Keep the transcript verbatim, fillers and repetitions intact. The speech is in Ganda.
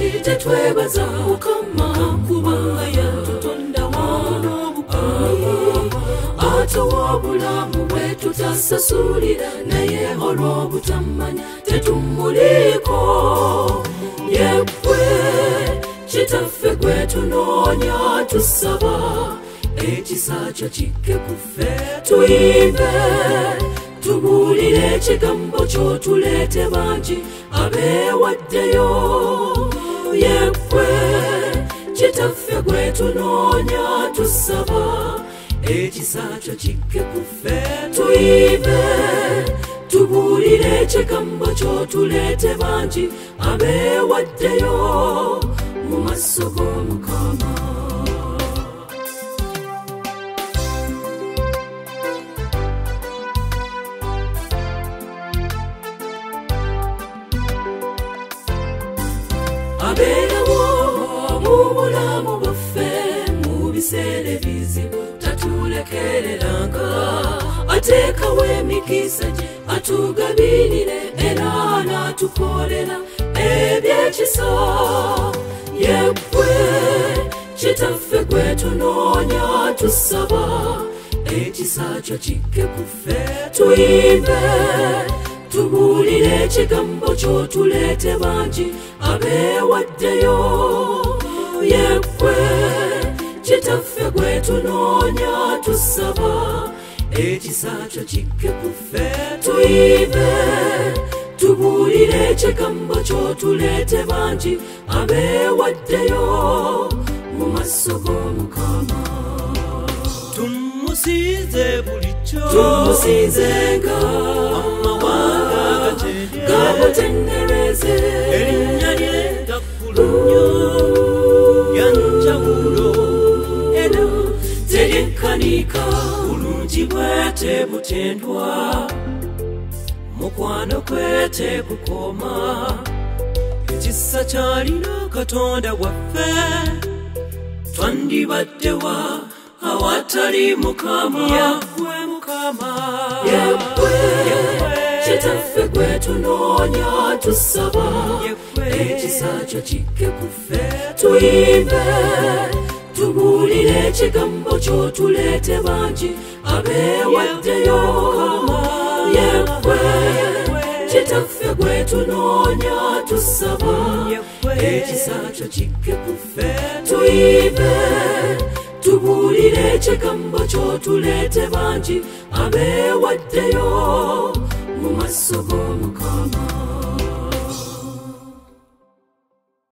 lwaki tetwebaza Mukama kubanga yatutonda n'obukuumi ate w'obulamu bwe tutasasulira naye olw'obutamanya tetumuliko yegwe kitaffe gwe tunoonya tusaba ekisa kyo kikke ku ffe tuyimbe tubuulire ekigambo ky'otuleete bangi abeewaddeyo yegwe kitaffe gwe tunoonya tusaba ekisa kyo kikke ku ffe tuyimbe tubuulire ekigambo ky'otuleete bangi abeewaddeyo mu maaso g'Omukama. Abeerawo mu bulamu bwaffe mu biseera ebizibu tatulekereranga ateekawo emikisa gye atugabirire era n'atukolera ebyekisa yegwe kitaffe gwe tunoonya tusaba ekisa kyo kikke ku ffe tuyimbe tubuulire ekigambo ky'otuleete bangi abeewaddeyo yegwe kitaffe gwe tunoonya tusaba ekisa kyo kikke ku ffe tuyimbe tubuulire ekigambo ky'otuleete bangi abeewaddeyo mu maaso g'Omukama. Tumusinze bulijjo tumusinzenga amawanga gamutendereze erinnya lye ggulu nnyo yanjawulo era teryenkanika bulungi bwe tebutendwa mukwano gwe tekukoma ekisa kyalina Katonda waffe twandibaddewa awatali Mukama yegwe Mukama yegwe kitaffe gwe tunoonya tusaba ekisa kyo kikke ku ffe tuyimbe tubuulire ekigambo ky'otuleete bangi abeewaddeyo yegwe kitaffe gwe tunoonya tusaba ekisa kyo kikke ku ffe tuyimbe tubuulire ekigambo ky'otuleete bangi abeewaddeyo mu maaso g'Omukama.